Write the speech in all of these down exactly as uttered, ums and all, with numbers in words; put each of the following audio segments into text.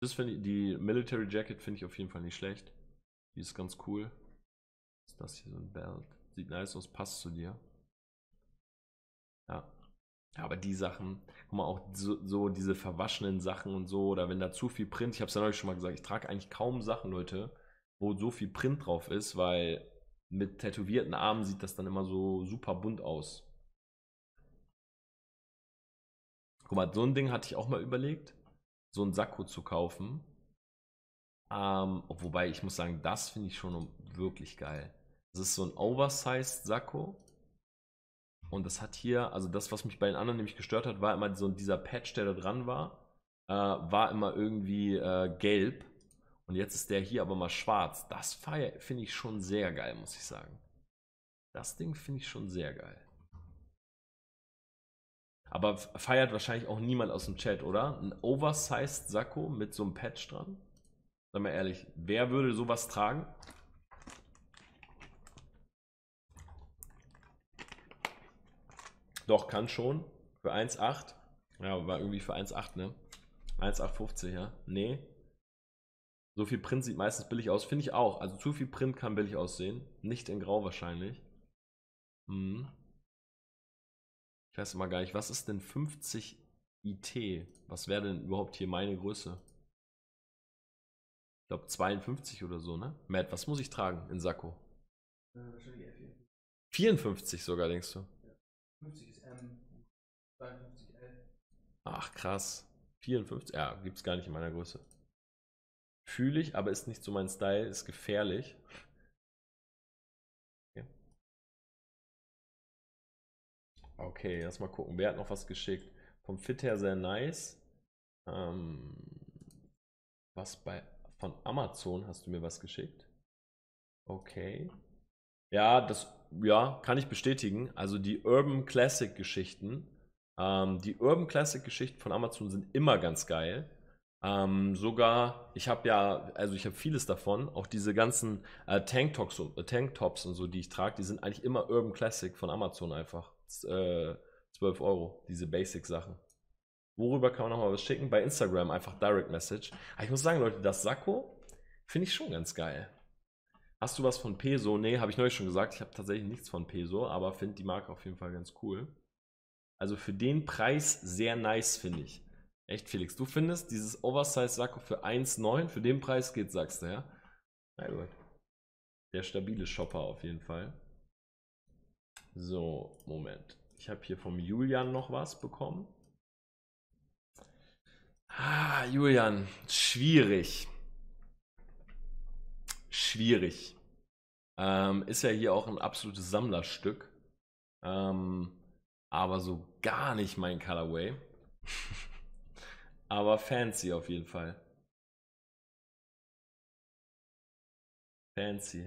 Das finde ich, die Military Jacket finde ich auf jeden Fall nicht schlecht. Die ist ganz cool. Ist das hier so ein Belt? Sieht nice aus, passt zu dir. Ja. Ja, aber die Sachen, guck mal, auch so, so diese verwaschenen Sachen und so, oder wenn da zu viel Print, ich habe es ja neulich schon mal gesagt, ich trage eigentlich kaum Sachen, Leute, wo so viel Print drauf ist, weil mit tätowierten Armen sieht das dann immer so super bunt aus. Guck mal, so ein Ding hatte ich auch mal überlegt, so ein Sakko zu kaufen. Ähm, wobei ich muss sagen, das finde ich schon wirklich geil. Das ist so ein Oversized Sakko. Und das hat hier, also das, was mich bei den anderen nämlich gestört hat, war immer so dieser Patch, der da dran war, äh, war immer irgendwie äh, gelb. Und jetzt ist der hier aber mal schwarz. Das finde ich schon sehr geil, muss ich sagen. Das Ding finde ich schon sehr geil. Aber feiert wahrscheinlich auch niemand aus dem Chat, oder? Ein Oversized Sakko mit so einem Patch dran? Sag mal ehrlich, wer würde sowas tragen? Doch, kann schon. Für eins Komma acht. Ja, war irgendwie für eins Komma acht, ne? eins Komma achtundfünfzig, ja. Nee. So viel Print sieht meistens billig aus. Finde ich auch. Also zu viel Print kann billig aussehen. Nicht in Grau wahrscheinlich. Hm. Ich weiß mal gar nicht, was ist denn fünfzig I T? Was wäre denn überhaupt hier meine Größe? Ich glaube zweiundfünfzig oder so, ne? Matt, was muss ich tragen in Sakko? Äh, wahrscheinlich eher vierundfünfzig. vierundfünfzig sogar, denkst du? Ja. fünfzig ist M, zweiundfünfzig L. Ach, krass. vierundfünfzig? Ja, gibt es gar nicht in meiner Größe. Fühle ich, aber ist nicht so mein Style, ist gefährlich. Okay, okay, lass mal gucken. Wer hat noch was geschickt? Vom Fit her sehr nice. Ähm, was bei von Amazon hast du mir was geschickt? Okay. Ja, das ja, kann ich bestätigen. Also die Urban Classic Geschichten, ähm, die Urban Classic Geschichten von Amazon sind immer ganz geil. Ähm, sogar, ich habe ja, also ich habe vieles davon, auch diese ganzen äh, Tanktops, und- äh, Tanktops und so, die ich trage, die sind eigentlich immer Urban Classic von Amazon einfach. Z- Äh, zwölf Euro, diese Basic-Sachen. Worüber kann man nochmal was schicken? Bei Instagram einfach Direct Message. Aber ich muss sagen, Leute, das Sakko finde ich schon ganz geil. Hast du was von Peso? Nee, habe ich neulich schon gesagt. Ich habe tatsächlich nichts von Peso, aber finde die Marke auf jeden Fall ganz cool. Also für den Preis sehr nice, finde ich. Echt, Felix, du findest dieses Oversize-Sakko für eins Komma neun, für den Preis geht, sagst du, ja? Na gut. Der stabile Shopper auf jeden Fall. So, Moment. Ich habe hier vom Julian noch was bekommen. Ah, Julian, schwierig. Schwierig. Ähm, ist ja hier auch ein absolutes Sammlerstück. Ähm, aber so gar nicht mein Colorway. Aber fancy auf jeden Fall. Fancy.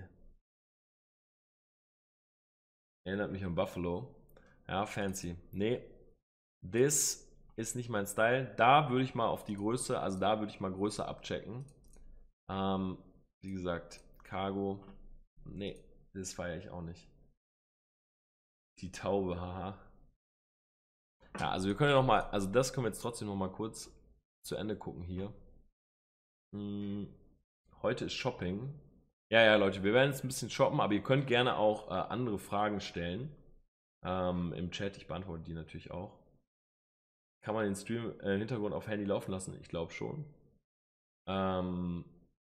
Erinnert mich an Buffalo. Ja, fancy. Nee, this ist nicht mein Style. Da würde ich mal auf die Größe, also da würde ich mal Größe abchecken. Ähm, wie gesagt, Cargo. Nee, das feiere ich auch nicht. Die Taube, haha. Ja, also wir können ja noch mal, also das können wir jetzt trotzdem noch mal kurz zu Ende gucken hier. Hm, heute ist Shopping. Ja, ja, Leute, wir werden jetzt ein bisschen shoppen, aber ihr könnt gerne auch äh, andere Fragen stellen ähm, im Chat. Ich beantworte die natürlich auch. Kann man den Stream äh, im Hintergrund auf Handy laufen lassen? Ich glaube schon. Ähm,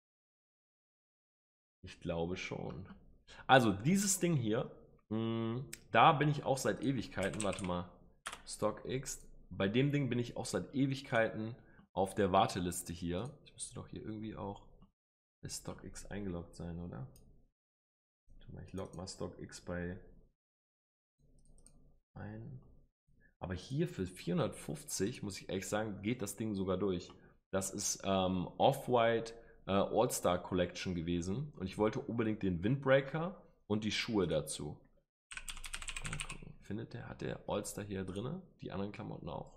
ich glaube schon. Also, dieses Ding hier, mh, da bin ich auch seit Ewigkeiten. Warte mal. StockX. Bei dem Ding bin ich auch seit Ewigkeiten auf der Warteliste hier. Ich müsste doch hier irgendwie auch bei StockX eingeloggt sein, oder? Warte mal, ich log mal StockX bei ein. Aber hier für vierhundertfünfzig, muss ich ehrlich sagen, geht das Ding sogar durch. Das ist ähm, Off-White äh, All-Star Collection gewesen. Und ich wollte unbedingt den Windbreaker und die Schuhe dazu. Mal gucken. Findet der, hat der All-Star hier drin? Die anderen Klamotten auch?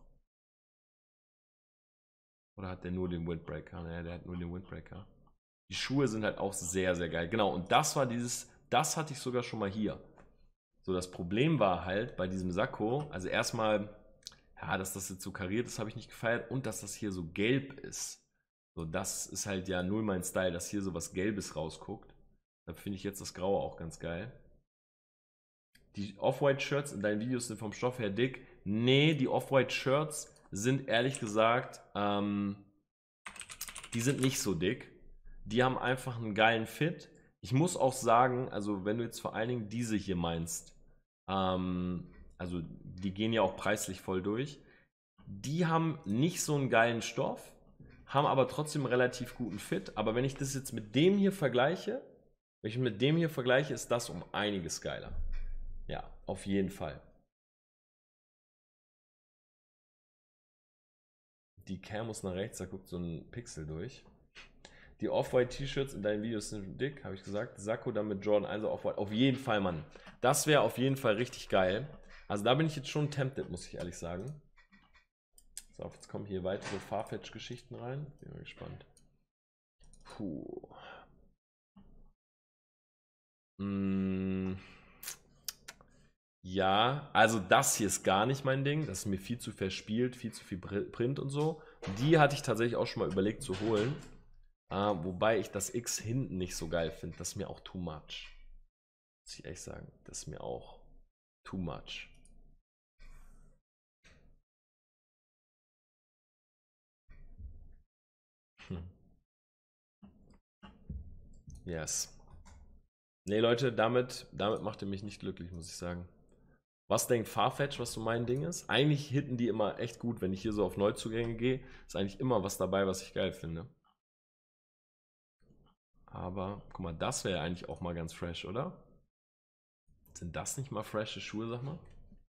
Oder hat der nur den Windbreaker? Naja, der hat nur den Windbreaker. Die Schuhe sind halt auch sehr, sehr geil. Genau, und das war dieses, das hatte ich sogar schon mal hier. So, das Problem war halt bei diesem Sakko, also erstmal, ja, dass das jetzt so kariert ist, habe ich nicht gefeiert und dass das hier so gelb ist. So, das ist halt ja null mein Style, dass hier so was Gelbes rausguckt. Da finde ich jetzt das Graue auch ganz geil. Die Off-White-Shirts in deinen Videos sind vom Stoff her dick. Nee, die Off-White-Shirts sind ehrlich gesagt, ähm, die sind nicht so dick. Die haben einfach einen geilen Fit. Ich muss auch sagen, also wenn du jetzt vor allen Dingen diese hier meinst, ähm, also die gehen ja auch preislich voll durch. Die haben nicht so einen geilen Stoff, haben aber trotzdem einen relativ guten Fit. Aber wenn ich das jetzt mit dem hier vergleiche, wenn ich mit dem hier vergleiche, ist das um einiges geiler. Ja, auf jeden Fall. Die Cam muss nach rechts, da guckt so ein Pixel durch. Die Off-White-T-Shirts in deinen Videos sind dick, habe ich gesagt. Sakko dann mit Jordan eins Off-White. Auf jeden Fall, Mann. Das wäre auf jeden Fall richtig geil. Also da bin ich jetzt schon tempted, muss ich ehrlich sagen. So, jetzt kommen hier weitere Farfetch-Geschichten rein. Bin mal gespannt. Puh. Hm. Ja, also das hier ist gar nicht mein Ding. Das ist mir viel zu verspielt, viel zu viel Print und so. Die hatte ich tatsächlich auch schon mal überlegt zu holen. Uh, wobei ich das X hinten nicht so geil finde. Das ist mir auch too much. Muss ich ehrlich sagen. Das ist mir auch too much. Hm. Yes. Nee, Leute, damit, damit macht ihr mich nicht glücklich, muss ich sagen. Was denkt Farfetch, was so mein Ding ist? Eigentlich hitten die immer echt gut, wenn ich hier so auf Neuzugänge gehe. Ist eigentlich immer was dabei, was ich geil finde. Aber, guck mal, das wäre ja eigentlich auch mal ganz fresh, oder? Sind das nicht mal frische Schuhe, sag mal?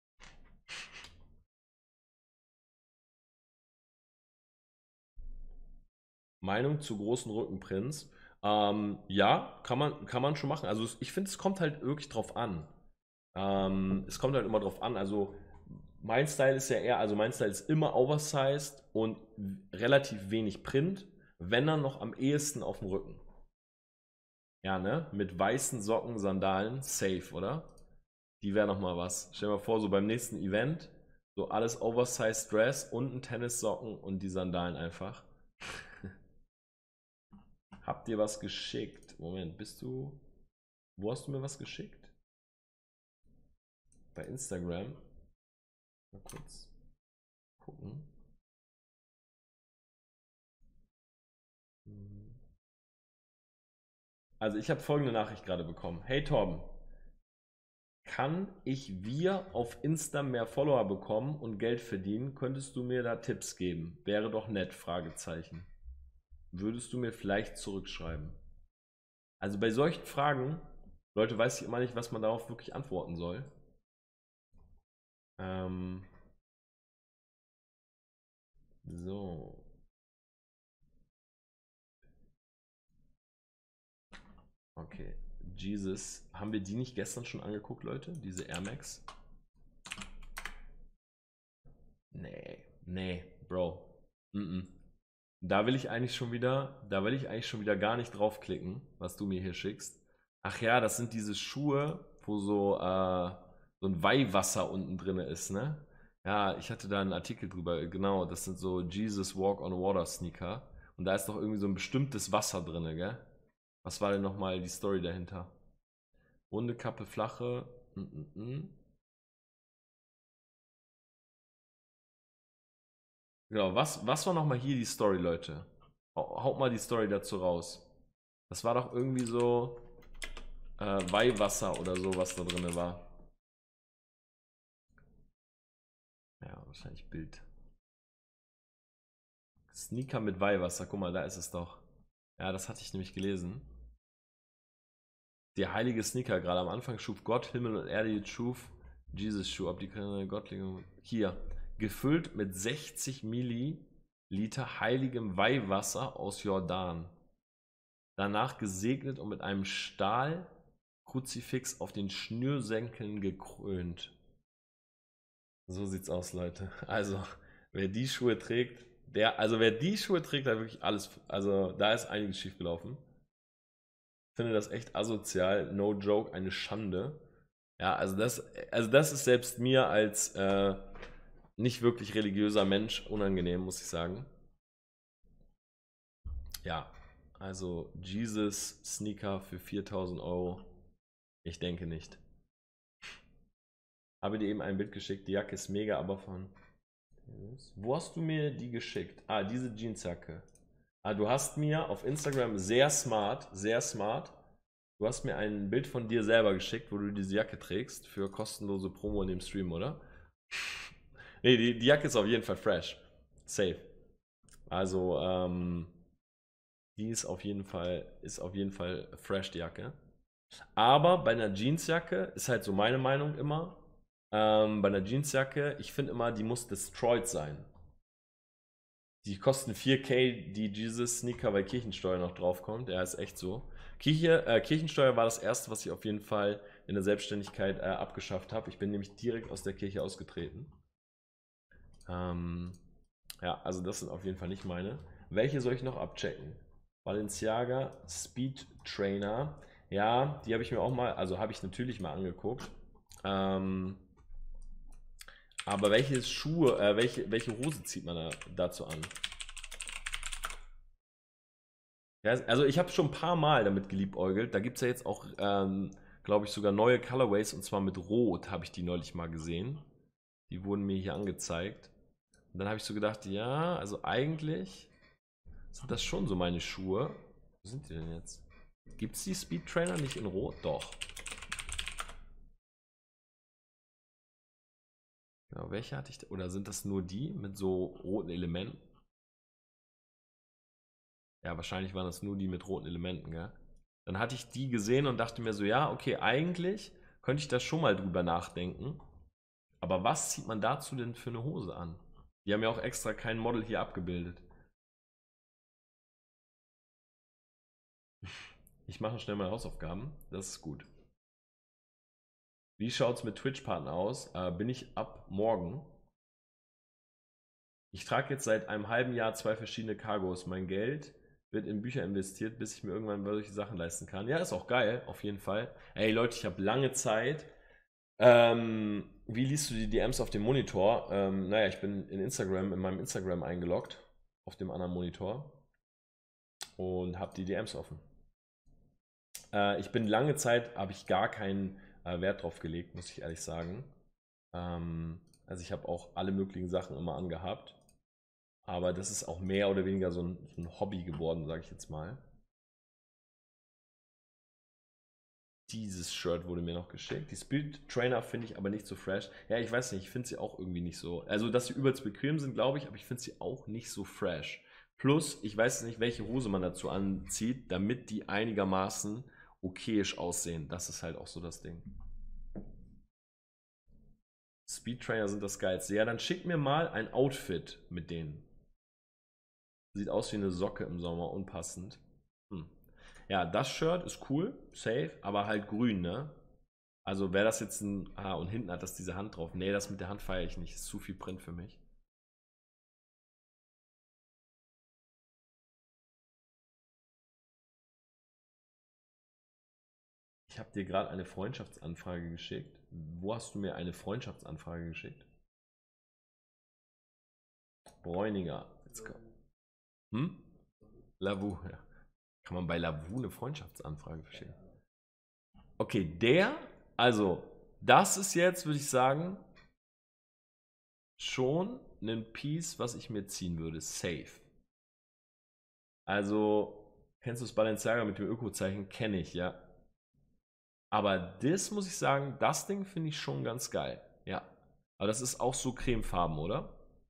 Meinung zu großen Rückenprints? Ähm, ja, kann man, kann man schon machen. Also ich finde, es kommt halt wirklich drauf an. Ähm, es kommt halt immer drauf an. Also mein Style ist ja eher, also mein Style ist immer oversized und relativ wenig Print, wenn dann noch am ehesten auf dem Rücken. Ja, ne? Mit weißen Socken, Sandalen, safe, oder? Die wäre nochmal was. Stell dir mal vor, so beim nächsten Event, so alles oversized Dress, unten Tennissocken und die Sandalen einfach. Habt ihr was geschickt? Moment, bist du... Wo hast du mir was geschickt? Bei Instagram. Mal kurz gucken. Also ich habe folgende Nachricht gerade bekommen. Hey Torben, kann ich wir auf Insta mehr Follower bekommen und Geld verdienen? Könntest du mir da Tipps geben? Wäre doch nett, Fragezeichen. Würdest du mir vielleicht zurückschreiben? Also bei solchen Fragen, Leute, weiß ich immer nicht, was man darauf wirklich antworten soll. Ähm, so. Okay. Jesus. Haben wir die nicht gestern schon angeguckt, Leute? Diese Air Max? Nee. Nee, Bro. Mm -mm. Da will ich eigentlich schon wieder, da will ich eigentlich schon wieder gar nicht draufklicken, was du mir hier schickst. Ach ja, das sind diese Schuhe, wo so, äh, so ein Weihwasser unten drin ist, ne? Ja, ich hatte da einen Artikel drüber, genau, das sind so Jesus Walk on Water Sneaker. Und da ist doch irgendwie so ein bestimmtes Wasser drin, gell? Was war denn nochmal die Story dahinter? Runde Kappe, flache. Mm -mm -mm. Genau, was, was war nochmal hier die Story, Leute? Haut mal die Story dazu raus. Das war doch irgendwie so äh, Weihwasser oder so, was da drin war. Ja, wahrscheinlich Bild. Sneaker mit Weihwasser, guck mal, da ist es doch. Ja, das hatte ich nämlich gelesen. Der heilige Sneaker, gerade am Anfang schuf Gott Himmel und Erde, jetzt schuf Jesus Schuh, ob die Gottlinge. Hier, gefüllt mit sechzig Milliliter heiligem Weihwasser aus Jordan. Danach gesegnet und mit einem Stahlkruzifix auf den Schnürsenkeln gekrönt. So sieht's aus, Leute. Also, wer die Schuhe trägt, der, also wer die Schuhe trägt, hat wirklich alles, also da ist einiges schief gelaufen. Ich finde das echt asozial, no joke, eine Schande. Ja, also das, also das ist selbst mir als äh, nicht wirklich religiöser Mensch unangenehm, muss ich sagen. Ja, also Jesus Sneaker für viertausend Euro. Ich denke nicht. Habe dir eben ein Bild geschickt. Die Jacke ist mega, aber von. Wo hast du mir die geschickt? Ah, diese Jeansjacke. Ah, du hast mir auf Instagram sehr smart, sehr smart. Du hast mir ein Bild von dir selber geschickt, wo du diese Jacke trägst für kostenlose Promo in dem Stream, oder? Nee, die, die Jacke ist auf jeden Fall fresh. Safe. Also, ähm, die ist auf jeden Fall, ist auf jeden Fall fresh, die Jacke. Aber bei einer Jeansjacke ist halt so meine Meinung immer. Ähm, bei einer Jeansjacke, ich finde immer, die muss destroyed sein. Die kosten vier K, die Jesus Sneaker, weil Kirchensteuer noch draufkommt. Ja, ist echt so. Kirche, äh, Kirchensteuer war das erste, was ich auf jeden Fall in der Selbstständigkeit äh, abgeschafft habe. Ich bin nämlich direkt aus der Kirche ausgetreten. Ähm, ja, also das sind auf jeden Fall nicht meine. Welche soll ich noch abchecken? Balenciaga Speed Trainer. Ja, die habe ich mir auch mal, also habe ich natürlich mal angeguckt. Ähm, aber welche Schuhe, äh, welche, welche Hose zieht man da, dazu an? Ja, also ich habe schon ein paar Mal damit geliebäugelt. Da gibt es ja jetzt auch, ähm, glaube ich, sogar neue Colorways und zwar mit Rot habe ich die neulich mal gesehen. Die wurden mir hier angezeigt. Und dann habe ich so gedacht, ja, also eigentlich sind das schon so meine Schuhe. Wo sind die denn jetzt? Gibt es die Speed Trainer nicht in Rot? Doch. Genau, welche hatte ich da? Oder sind das nur die mit so roten Elementen? Ja, wahrscheinlich waren das nur die mit roten Elementen, gell? Dann hatte ich die gesehen und dachte mir so, ja, okay, eigentlich könnte ich da schon mal drüber nachdenken. Aber was zieht man dazu denn für eine Hose an? Die haben ja auch extra kein Model hier abgebildet. Ich mache schnell meine Hausaufgaben. Das ist gut. Wie schaut es mit Twitch-Partner aus? Äh, bin ich ab morgen. Ich trage jetzt seit einem halben Jahr zwei verschiedene Cargos. Mein Geld wird in Bücher investiert, bis ich mir irgendwann solche Sachen leisten kann. Ja, ist auch geil, auf jeden Fall. Ey Leute, ich habe lange Zeit. Ähm, wie liest du die D Ms auf dem Monitor? Ähm, naja, ich bin in Instagram, in meinem Instagram eingeloggt, auf dem anderen Monitor und habe die D Ms offen. Äh, ich bin lange Zeit, habe ich gar keinen äh, Wert drauf gelegt, muss ich ehrlich sagen. Ähm, also ich habe auch alle möglichen Sachen immer angehabt. Aber das ist auch mehr oder weniger so ein, so ein Hobby geworden, sage ich jetzt mal. Dieses Shirt wurde mir noch geschickt. Die Speed Trainer finde ich aber nicht so fresh. Ja, ich weiß nicht, ich finde sie auch irgendwie nicht so. Also, dass sie übelst bequem sind, glaube ich, aber ich finde sie auch nicht so fresh. Plus, ich weiß nicht, welche Hose man dazu anzieht, damit die einigermaßen okayisch aussehen. Das ist halt auch so das Ding. Speed Trainer sind das Geilste. Ja, dann schick mir mal ein Outfit mit denen. Sieht aus wie eine Socke im Sommer, unpassend. Hm. Ja, das Shirt ist cool, safe, aber halt grün, ne? Also wäre das jetzt ein. Ah, und hinten hat das diese Hand drauf. Nee, das mit der Hand feiere ich nicht. Ist zu viel Print für mich. Ich habe dir gerade eine Freundschaftsanfrage geschickt. Wo hast du mir eine Freundschaftsanfrage geschickt? Bräuninger. Jetzt komm. Hm? Lavu, ja. Kann man bei Lavu eine Freundschaftsanfrage verschicken? Okay, der, also, das ist jetzt, würde ich sagen, schon ein Piece, was ich mir ziehen würde. Safe. Also, kennst du das Balenciaga mit dem Öko-Zeichen? Kenne ich, ja. Aber das muss ich sagen, das Ding finde ich schon ganz geil. Ja. Aber das ist auch so cremefarben, oder?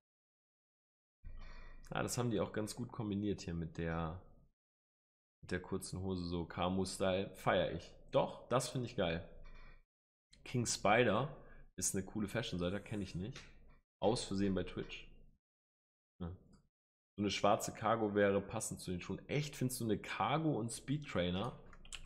Ja, das haben die auch ganz gut kombiniert hier mit der, mit der kurzen Hose, so Camu-Style. Feier ich. Doch, das finde ich geil. King Spider ist eine coole Fashion-Seite, kenne ich nicht. Aus Versehen bei Twitch. Ja. So eine schwarze Cargo wäre passend zu den Schuhen. Echt, findest du eine Cargo und Speed Trainer?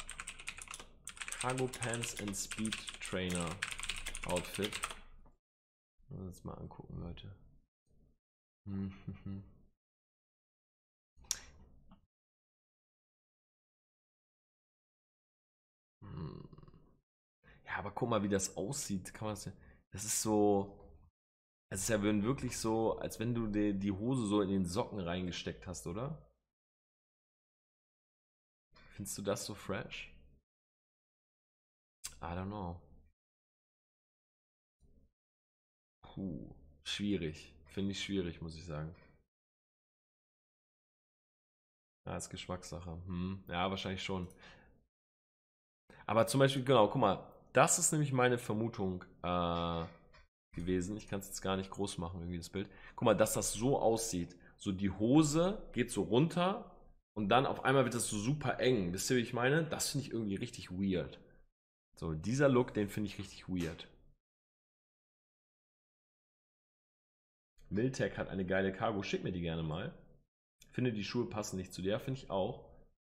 Cargo Pants and Speed Trainer Outfit. Uns mal angucken, Leute. Hm, hm, hm. Hm. Ja, aber guck mal, wie das aussieht. Kann man das, das ist so. Es ist ja wirklich so, als wenn du die, die Hose so in den Socken reingesteckt hast, oder? Findest du das so fresh? I don't know. Puh, schwierig. Finde ich schwierig, muss ich sagen. Ja, ist Geschmackssache. Hm, ja, wahrscheinlich schon. Aber zum Beispiel, genau, guck mal, das ist nämlich meine Vermutung äh, gewesen. Ich kann es jetzt gar nicht groß machen, irgendwie das Bild. Guck mal, dass das so aussieht. So die Hose geht so runter und dann auf einmal wird das so super eng. Wisst ihr, wie ich meine? Das finde ich irgendwie richtig weird. So, dieser Look, den finde ich richtig weird. Miltech hat eine geile Cargo. Schick mir die gerne mal. Finde, die Schuhe passen nicht zu der, finde ich auch.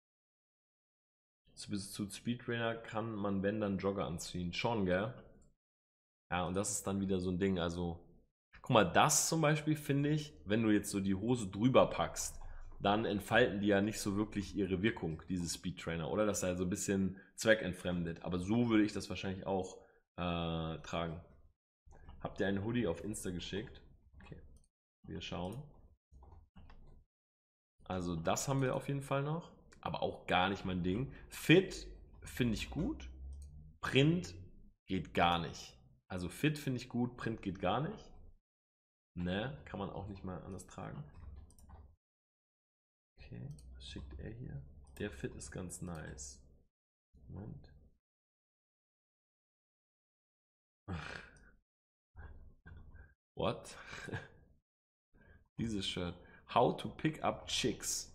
Zu, zu Speedtrainer kann man, wenn, dann Jogger anziehen. Schon, gell? Ja, und das ist dann wieder so ein Ding. Also, guck mal, das zum Beispiel finde ich, wenn du jetzt so die Hose drüber packst, dann entfalten die ja nicht so wirklich ihre Wirkung, diese Speedtrainer, oder? Das ist ja so ein bisschen zweckentfremdet. Aber so würde ich das wahrscheinlich auch äh, tragen. Habt ihr einen Hoodie auf Insta geschickt? Okay, wir schauen. Also das haben wir auf jeden Fall noch, aber auch gar nicht mein Ding. Fit finde ich gut, Print geht gar nicht. Also Fit finde ich gut, Print geht gar nicht. Ne, kann man auch nicht mal anders tragen. Okay, was schickt er hier? Der Fit ist ganz nice. Moment. What? Dieses Shirt. How to pick up chicks.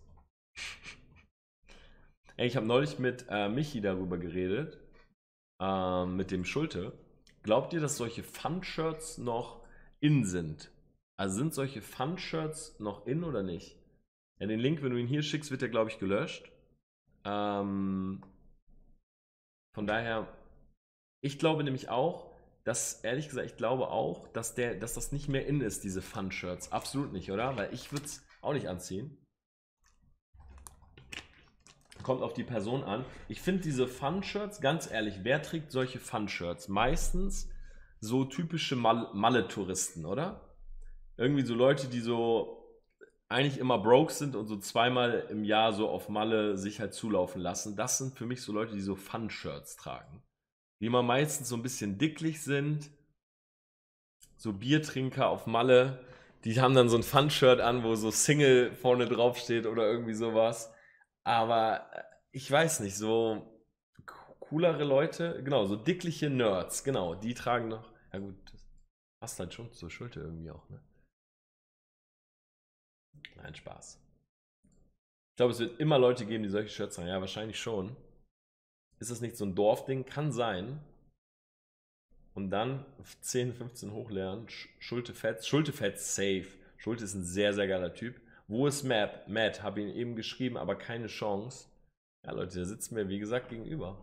Ey, ich habe neulich mit äh, Michi darüber geredet, äh, mit dem Schulte. Glaubt ihr, dass solche Fun-Shirts noch in sind? Also sind solche Fun-Shirts noch in oder nicht? Ja, den Link, wenn du ihn hier schickst, wird der, glaube ich, gelöscht. Ähm, von daher, ich glaube nämlich auch, dass, ehrlich gesagt, ich glaube auch, dass, der, dass das nicht mehr in ist, diese Fun-Shirts. Absolut nicht, oder? Weil ich würde es auch nicht anziehen. Kommt auf die Person an. Ich finde diese Fun-Shirts, ganz ehrlich, wer trägt solche Fun-Shirts? Meistens so typische Mal Malle-Touristen, oder? Irgendwie so Leute, die so eigentlich immer broke sind und so zweimal im Jahr so auf Malle sich halt zulaufen lassen. Das sind für mich so Leute, die so Fun-Shirts tragen. Die immer meistens so ein bisschen dicklich sind. So Biertrinker auf Malle. Die haben dann so ein Fun-Shirt an, wo so Single vorne drauf steht oder irgendwie sowas. Aber äh, ich weiß nicht, so coolere Leute, genau, so dickliche Nerds, genau, die tragen noch. Ja gut, das passt halt schon zur Schulter irgendwie auch, ne? Nein, Spaß. Ich glaube, es wird immer Leute geben, die solche Shirts tragen. Ja, wahrscheinlich schon. Ist das nicht so ein Dorfding? Kann sein. Und dann zehn, fünfzehn hochlernen. Schulte-Fetz. Schulte-Fetz safe. Schulte ist ein sehr, sehr geiler Typ. Wo ist Matt? Matt, habe ihn eben geschrieben, aber keine Chance. Ja, Leute, der sitzt mir, wie gesagt, gegenüber.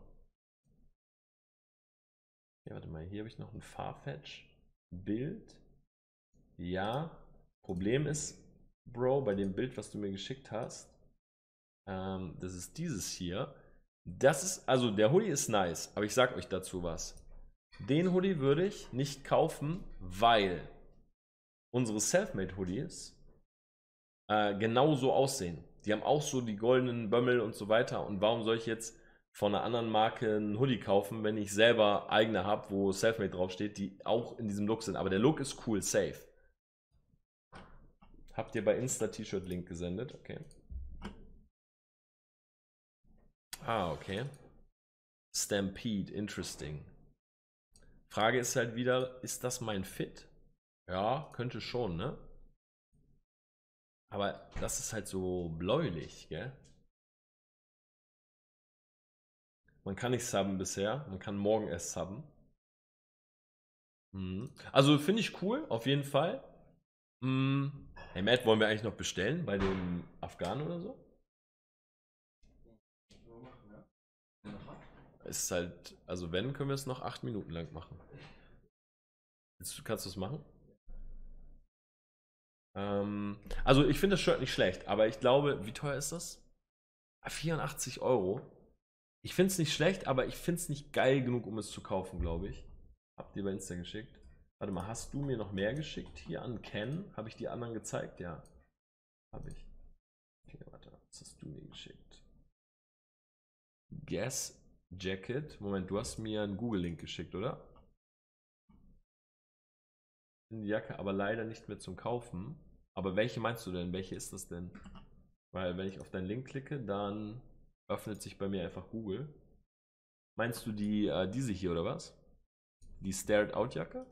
Ja, warte mal, hier habe ich noch ein Farfetch-Bild. Ja, Problem ist, Bro, bei dem Bild, was du mir geschickt hast, ähm, das ist dieses hier. Das ist, also der Hoodie ist nice, aber ich sag euch dazu was. Den Hoodie würde ich nicht kaufen, weil unsere Selfmade-Hoodies äh, genauso aussehen. Die haben auch so die goldenen Bömmel und so weiter. Und warum soll ich jetzt von einer anderen Marke einen Hoodie kaufen, wenn ich selber eigene habe, wo Selfmade draufsteht, die auch in diesem Look sind. Aber der Look ist cool, safe. Habt ihr bei Insta T-Shirt-Link gesendet? Okay. Ah, okay. Stampede, interesting. Frage ist halt wieder, ist das mein Fit? Ja, könnte schon, ne? Aber das ist halt so bläulich, gell? Man kann nicht subben bisher, man kann morgen erst subben. Mhm. Also finde ich cool, auf jeden Fall. Mhm. Hey Matt, wollen wir eigentlich noch bestellen bei dem Afghanen oder so? Ist halt, also wenn, können wir es noch acht Minuten lang machen. Jetzt kannst du es machen? Ähm, also ich finde das Shirt nicht schlecht, aber ich glaube, wie teuer ist das? Ah, vierundachtzig Euro. Ich finde es nicht schlecht, aber ich finde es nicht geil genug, um es zu kaufen, glaube ich. Habt ihr bei Insta geschickt? Warte mal, hast du mir noch mehr geschickt hier an Ken? Habe ich die anderen gezeigt? Ja, habe ich. Okay, warte, was hast du mir geschickt? Guess Jacket. Moment, du hast mir einen Google-Link geschickt, oder? Die Jacke aber leider nicht mehr zum Kaufen. Aber welche meinst du denn? Welche ist das denn? Weil wenn ich auf deinen Link klicke, dann öffnet sich bei mir einfach Google. Meinst du die, äh, diese hier oder was? Die Stared Out Jacke?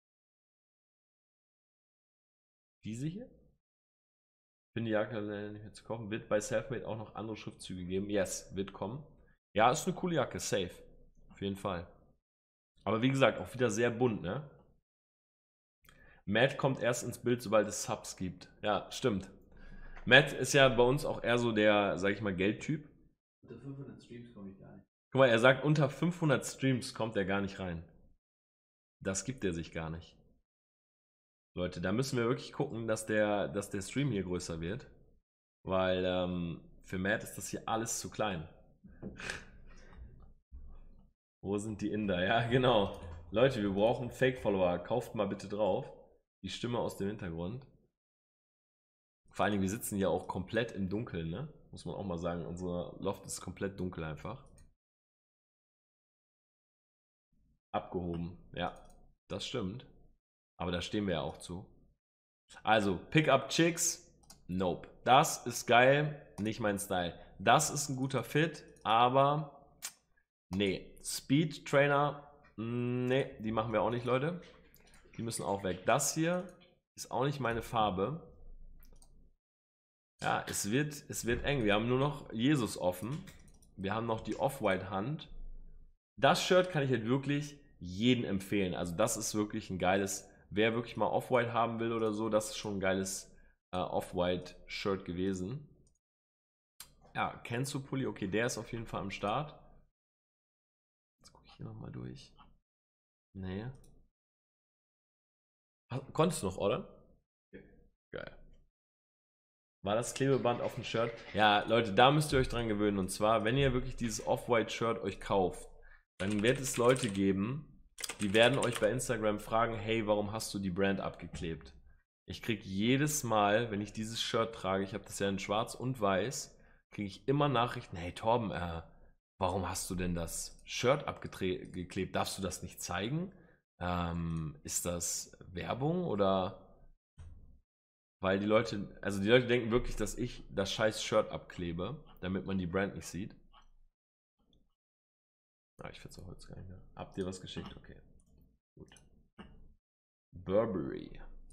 Diese hier? Finde die Jacke leider nicht mehr zu kaufen. Wird bei Selfmade auch noch andere Schriftzüge geben? Yes, wird kommen. Ja, ist eine coole Jacke, safe. Auf jeden Fall. Aber wie gesagt, auch wieder sehr bunt, ne? Matt kommt erst ins Bild, sobald es Subs gibt. Ja, stimmt. Matt ist ja bei uns auch eher so der, sag ich mal, Geldtyp. Unter fünfhundert Streams komme ich gar nicht. Guck mal, er sagt, unter fünfhundert Streams kommt er gar nicht rein. Das gibt er sich gar nicht. Leute, da müssen wir wirklich gucken, dass der, dass der Stream hier größer wird. Weil ähm, für Matt ist das hier alles zu klein. Wo sind die Inder? Ja, genau. Leute, wir brauchen Fake-Follower. Kauft mal bitte drauf. Die Stimme aus dem Hintergrund. Vor allen Dingen, wir sitzen ja auch komplett im Dunkeln, ne? Muss man auch mal sagen. Unser Loft ist komplett dunkel einfach. Abgehoben. Ja, das stimmt. Aber da stehen wir ja auch zu. Also, Pickup Chicks. Nope. Das ist geil. Nicht mein Style. Das ist ein guter Fit, aber nee. Speed Trainer. Nee, die machen wir auch nicht, Leute. Die müssen auch weg. Das hier ist auch nicht meine Farbe. Ja, es wird, es wird eng. Wir haben nur noch Jesus offen. Wir haben noch die Off-White-Hand. Das Shirt kann ich halt wirklich jedem empfehlen. Also das ist wirklich ein geiles, wer wirklich mal Off-White haben will oder so, das ist schon ein geiles äh, Off-White-Shirt gewesen. Ja, kennst du Pulli? Okay, der ist auf jeden Fall am Start. Jetzt gucke ich hier nochmal durch. Nee. Hast, konntest du noch ordern? Ja. Geil. War das Klebeband auf dem Shirt? Ja, Leute, da müsst ihr euch dran gewöhnen. Und zwar, wenn ihr wirklich dieses Off-White-Shirt euch kauft, dann wird es Leute geben, die werden euch bei Instagram fragen, hey, warum hast du die Brand abgeklebt? Ich kriege jedes Mal, wenn ich dieses Shirt trage, ich habe das ja in schwarz und weiß, kriege ich immer Nachrichten, hey Torben, äh, warum hast du denn das Shirt abgeklebt? Darfst du das nicht zeigen? Ähm, ist das Werbung oder... Weil die Leute, also die Leute denken wirklich, dass ich das scheiß Shirt abklebe, damit man die Brand nicht sieht. Ah, ich finde es Holz gar nicht mehr. Habt ihr was geschickt? Okay. Gut. Burberry.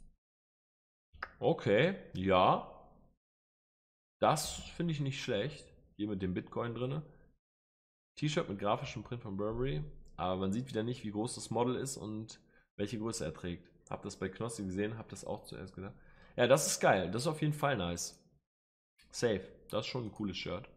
Okay, ja. Das finde ich nicht schlecht. Hier mit dem Bitcoin drin. T-Shirt mit grafischem Print von Burberry. Aber man sieht wieder nicht, wie groß das Model ist und welche Größe er trägt. Habt das bei Knossi gesehen, habt das auch zuerst gesagt. Ja, das ist geil. Das ist auf jeden Fall nice. Safe. Das ist schon ein cooles Shirt.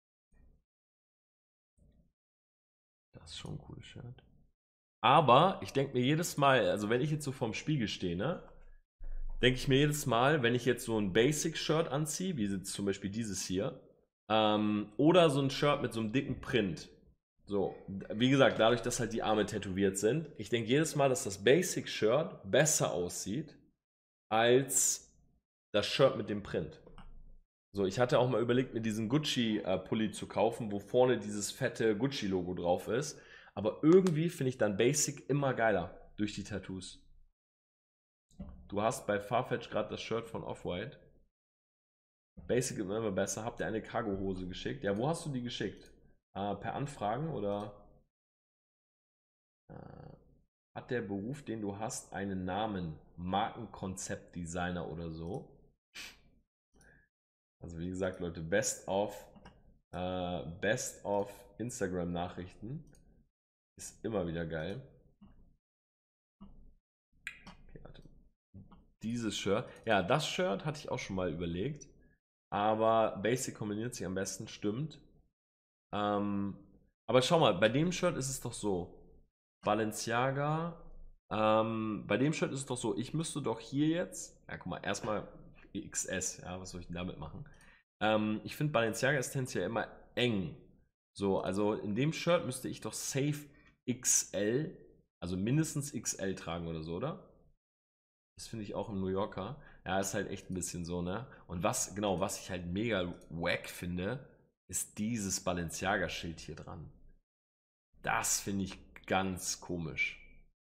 Das ist schon ein cooles Shirt. Aber ich denke mir jedes Mal, also wenn ich jetzt so vorm Spiegel stehe, ne, denke ich mir jedes Mal, wenn ich jetzt so ein Basic-Shirt anziehe, wie jetzt zum Beispiel dieses hier, ähm, oder so ein Shirt mit so einem dicken Print. So, wie gesagt, dadurch, dass halt die Arme tätowiert sind, ich denke jedes Mal, dass das Basic-Shirt besser aussieht als das Shirt mit dem Print. So, ich hatte auch mal überlegt, mir diesen Gucci-Pulli zu kaufen, wo vorne dieses fette Gucci-Logo drauf ist. Aber irgendwie finde ich dann Basic immer geiler durch die Tattoos. Du hast bei Farfetch gerade das Shirt von Off-White. Basic ist immer besser. Habt ihr eine Cargo-Hose geschickt? Ja, wo hast du die geschickt? Äh, per Anfragen oder? Äh, hat der Beruf, den du hast, einen Namen? Markenkonzeptdesigner oder so? Also wie gesagt, Leute, Best of äh, Best of Instagram-Nachrichten ist immer wieder geil. Okay, warte. Dieses Shirt. Ja, das Shirt hatte ich auch schon mal überlegt. Aber Basic kombiniert sich am besten, stimmt. Ähm, aber schau mal, bei dem Shirt ist es doch so. Balenciaga. Ähm, bei dem Shirt ist es doch so, ich müsste doch hier jetzt. Ja, guck mal, erstmal X S. Ja, was soll ich denn damit machen? Ähm, ich finde, Balenciaga ist tendenziell immer eng. So, also in dem Shirt müsste ich doch safe X L, also mindestens X L tragen oder so, oder? Das finde ich auch im New Yorker. Ja, ist halt echt ein bisschen so, ne? Und was, genau, was ich halt mega wack finde, ist dieses Balenciaga-Schild hier dran. Das finde ich ganz komisch.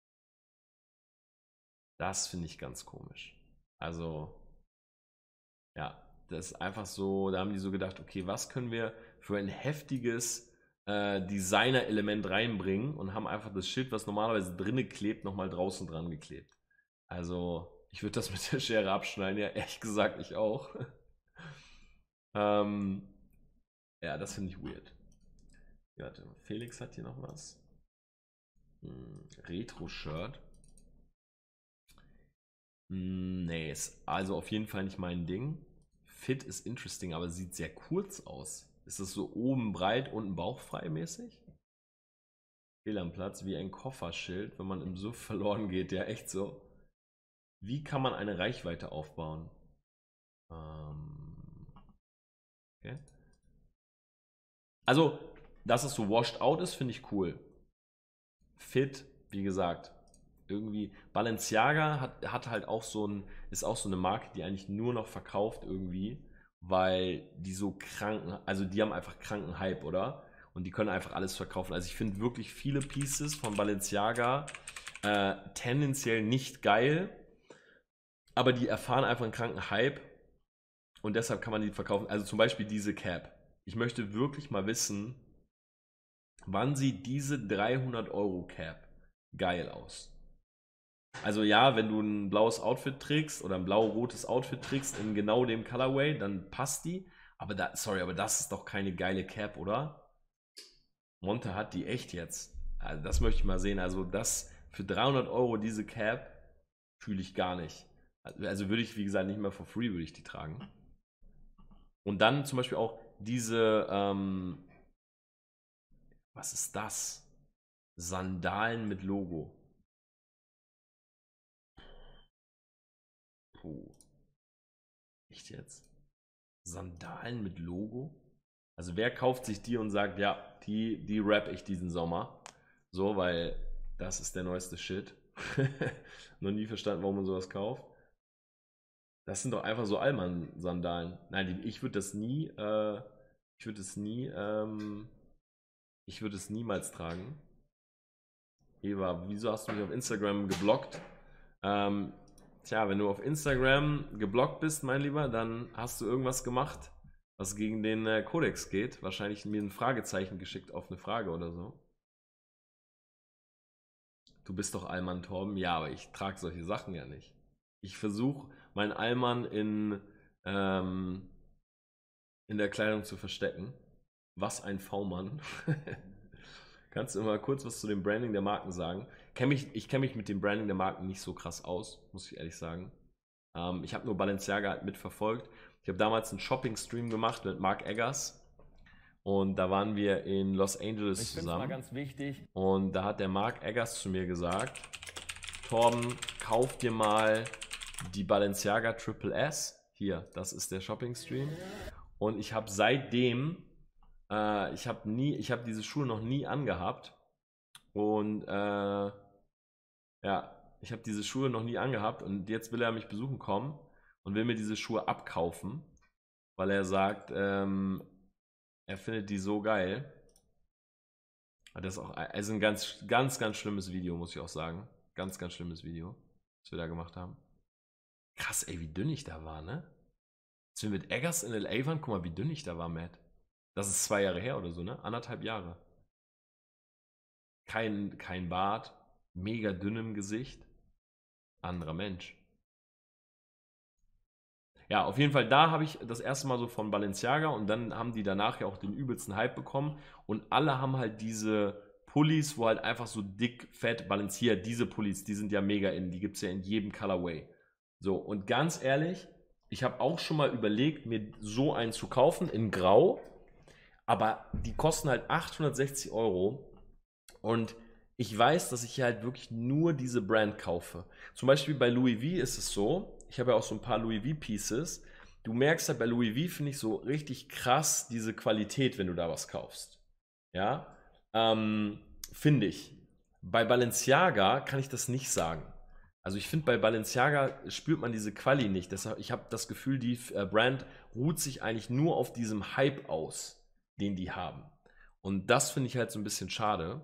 Das finde ich ganz komisch. Also, ja, das ist einfach so, da haben die so gedacht, okay, was können wir für ein heftiges äh, Designer-Element reinbringen und haben einfach das Schild, was normalerweise drinnen klebt, nochmal draußen dran geklebt. Also, ich würde das mit der Schere abschneiden, ja, ehrlich gesagt, ich auch. ähm, ja, das finde ich weird. Warte, Felix hat hier noch was. Hm, Retro-Shirt. Hm, nee, ist also auf jeden Fall nicht mein Ding. Fit ist interesting, aber sieht sehr kurz aus. Ist das so oben breit, unten bauchfrei mäßig? Fehl am Platz, wie ein Kofferschild, wenn man im Suff verloren geht. Ja, echt so. Wie kann man eine Reichweite aufbauen? Ähm, okay. Also, dass es so washed out ist, finde ich cool. Fit, wie gesagt, irgendwie. Balenciaga hat, hat halt auch so ein, ist auch so eine Marke, die eigentlich nur noch verkauft irgendwie, weil die so kranken, also die haben einfach kranken Hype, oder? Und die können einfach alles verkaufen. Also ich finde wirklich viele Pieces von Balenciaga äh, tendenziell nicht geil, aber die erfahren einfach einen kranken Hype und deshalb kann man die verkaufen. Also zum Beispiel diese Cap. Ich möchte wirklich mal wissen, wann sieht diese dreihundert Euro Cap geil aus? Also ja, wenn du ein blaues Outfit trägst oder ein blau-rotes Outfit trägst in genau dem Colorway, dann passt die. Aber da, sorry, aber das ist doch keine geile Cap, oder? Monte hat die echt jetzt. Also das möchte ich mal sehen. Also das für dreihundert Euro diese Cap fühle ich gar nicht. Also würde ich, wie gesagt, nicht mehr for free würde ich die tragen. Und dann zum Beispiel auch diese, ähm, was ist das? Sandalen mit Logo. Puh. Echt jetzt? Sandalen mit Logo? Also wer kauft sich die und sagt, ja, die, die rap ich diesen Sommer. So, weil das ist der neueste Shit. Noch nie verstanden, warum man sowas kauft. Das sind doch einfach so Allmann-Sandalen. Nein, die, ich würde das nie, äh, ich würde es nie, ähm, ich würde es niemals tragen. Eva, wieso hast du mich auf Instagram geblockt? Ähm, tja, wenn du auf Instagram geblockt bist, mein Lieber, dann hast du irgendwas gemacht, was gegen den äh, Kodex geht. Wahrscheinlich mir ein Fragezeichen geschickt auf eine Frage oder so. Du bist doch Allmann, Torben. Ja, aber ich trage solche Sachen ja nicht. Ich versuche, meinen Allmann in, ähm, in der Kleidung zu verstecken. Was ein V-Mann. Kannst du mal kurz was zu dem Branding der Marken sagen? Kenn mich, ich kenne mich mit dem Branding der Marken nicht so krass aus, muss ich ehrlich sagen. Ähm, ich habe nur Balenciaga halt mitverfolgt. Ich habe damals einen Shopping-Stream gemacht mit Mark Eggers. Und da waren wir in Los Angeles Ich zusammen. mal ganz wichtig. Und da hat der Mark Eggers zu mir gesagt, Torben, kauf dir mal die Balenciaga Triple S. Hier, das ist der Shopping-Stream. Und ich habe seitdem, äh, ich habe nie, ich habe diese Schuhe noch nie angehabt. Und äh, ja, ich habe diese Schuhe noch nie angehabt. Und jetzt will er mich besuchen kommen und will mir diese Schuhe abkaufen, weil er sagt, ähm, er findet die so geil. Das ist auch also ein ganz, ganz, ganz schlimmes Video, muss ich auch sagen. Ganz, ganz schlimmes Video, was wir da gemacht haben. Krass, ey, wie dünn ich da war, ne? Als wir mit Eggers in L A waren, guck mal, wie dünn ich da war, Matt. Das ist zwei Jahre her oder so, ne? Anderthalb Jahre. Kein, kein Bart, mega dünn im Gesicht. Anderer Mensch. Ja, auf jeden Fall, da habe ich das erste Mal so von Balenciaga und dann haben die danach ja auch den übelsten Hype bekommen und alle haben halt diese Pullis, wo halt einfach so dick, fett, Balenciaga, diese Pullis, die sind ja mega in, die gibt es ja in jedem Colorway. So, und ganz ehrlich, ich habe auch schon mal überlegt, mir so einen zu kaufen in Grau, aber die kosten halt achthundertsechzig Euro und ich weiß, dass ich hier halt wirklich nur diese Brand kaufe. Zum Beispiel bei Louis V ist es so, ich habe ja auch so ein paar Louis V-Pieces. Du merkst halt bei Louis V, finde ich, so richtig krass diese Qualität, wenn du da was kaufst. Ja, ähm, finde ich. Bei Balenciaga kann ich das nicht sagen. Also ich finde, bei Balenciaga spürt man diese Quali nicht. Deshalb, ich habe das Gefühl, die äh, Brand ruht sich eigentlich nur auf diesem Hype aus. den die haben. Und das finde ich halt so ein bisschen schade.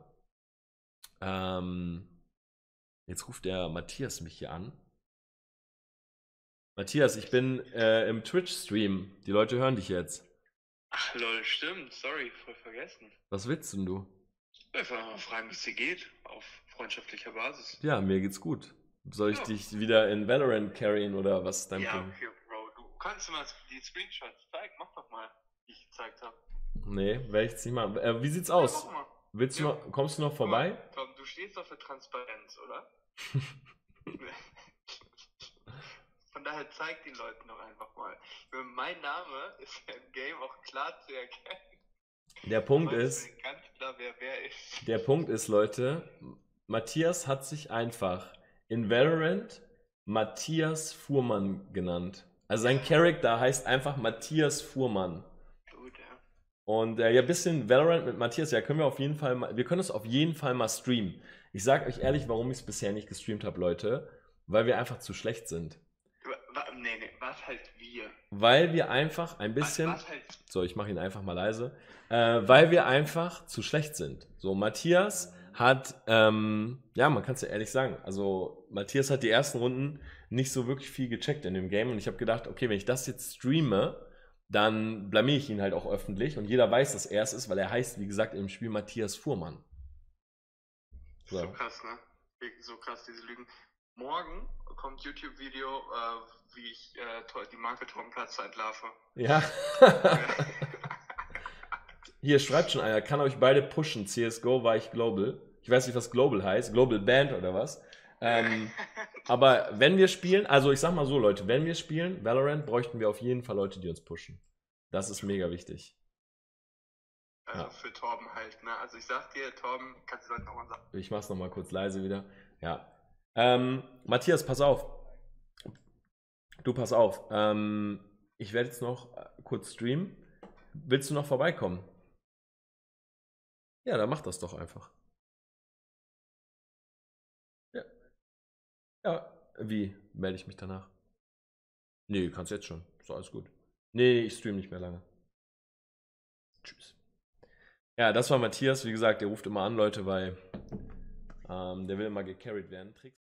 Ähm, jetzt ruft der Matthias mich hier an. Matthias, ich bin äh, im Twitch-Stream. Die Leute hören dich jetzt. Ach lol, stimmt. Sorry, voll vergessen. Was willst denn du? Einfach mal fragen, wie es dir geht, auf freundschaftlicher Basis. Ja, mir geht's gut. Soll ich Ja. dich wieder in Valorant carryen oder was ist dein Ja, Problem? okay, Bro. Du kannst du mal die Screenshots zeigen? Mach doch mal, die ich gezeigt habe. Nee, werde ich jetzt nicht machen. Äh, wie sieht's Ja, aus? mach mal. Willst du Ja. noch, kommst du noch Guck vorbei? mal, Tom, du stehst doch für Transparenz, oder? Von daher zeig den Leuten doch einfach mal. Mein Name ist ja im Game auch klar zu erkennen. Der Punkt Du weißt ist, ja ganz klar, wer wer ist. der Punkt ist, Leute, Matthias hat sich einfach in Valorant Matthias Fuhrmann genannt. Also sein Charakter heißt einfach Matthias Fuhrmann. Gut, ja. Und äh, ja, ein bisschen Valorant mit Matthias, ja, können wir auf jeden Fall mal, wir können es auf jeden Fall mal streamen. Ich sag euch ehrlich, warum ich es bisher nicht gestreamt habe, Leute. Weil wir einfach zu schlecht sind. Wa- wa- Nee, nee, was halt wir? Weil wir einfach ein bisschen. Was, was halt So, ich mache ihn einfach mal leise. Äh, weil wir einfach zu schlecht sind. So, Matthias hat, ähm, ja, man kann es ja ehrlich sagen, also Matthias hat die ersten Runden nicht so wirklich viel gecheckt in dem Game und ich habe gedacht, okay, wenn ich das jetzt streame, dann blamiere ich ihn halt auch öffentlich und jeder weiß, dass er es ist, weil er heißt, wie gesagt, im Spiel Matthias Fuhrmann. so So. krass, ne? Wirklich so krass, diese Lügen. Morgen kommt YouTube-Video, äh, wie ich äh, to- die Marke Tom Platzer entlarve. Ja. Hier schreibt schon einer, kann euch beide pushen. C S G O war ich Global. Ich weiß nicht, was Global heißt. Global Band oder was. Ähm, aber wenn wir spielen, also ich sag mal so, Leute, wenn wir spielen, Valorant, bräuchten wir auf jeden Fall Leute, die uns pushen. Das ist mega wichtig. Also Ja. für Torben halt, ne? Also ich sag dir, Torben, kannst du Leuten nochmal sagen. Ich mach's nochmal kurz leise wieder. Ja. Ähm, Matthias, pass auf. Du, pass auf. Ähm, ich werde jetzt noch äh, kurz streamen. Willst du noch vorbeikommen? Ja, dann mach das doch einfach. Ja. Ja, wie? Melde ich mich danach? Nee, kannst jetzt schon. Ist alles gut. Nee, ich stream nicht mehr lange. Tschüss. Ja, das war Matthias. Wie gesagt, der ruft immer an, Leute, weil ähm, der will immer gecarried werden. Tricks.